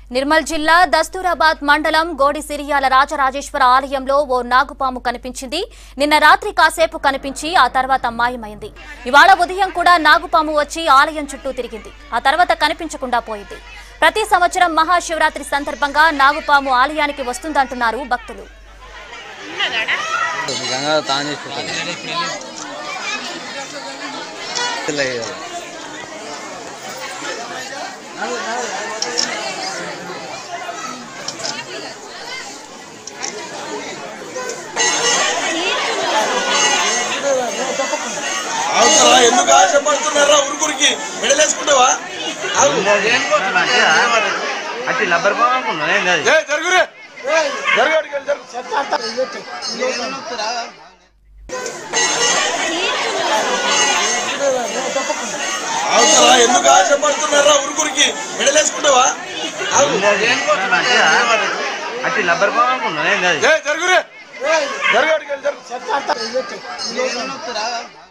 నిర్మల్ జిల్లా దస్తూరాబాద్ మండలం గోడి సిరియాల రాజరాజేశ్వర ఆలయంలో ఓ నాగుపాము కనిపించింది. నిన్న రాత్రి కాసేపు కనిపించి ఆ తర్వాత మాయమైంది. ఇవాళ ఉదయం కూడా నాగుపాము వచ్చి ఆలయం చుట్టూ తిరిగింది. ఆ తర్వాత కనిపించకుండా పోయింది. ప్రతి సంవత్సరం మహాశివరాత్రి సందర్భంగా నాగుపాము ఆలయానికి వస్తుందంటున్నారు భక్తులు. ఎందుకు ఆశపడుతున్నారా? ఉరుకురికి మెడలేసుకుంటావా? ఎందుకు ఆశపడుతున్నారా? ఉరుకురికి మెడలేసుకుంటావా? జరుగురే జరుగు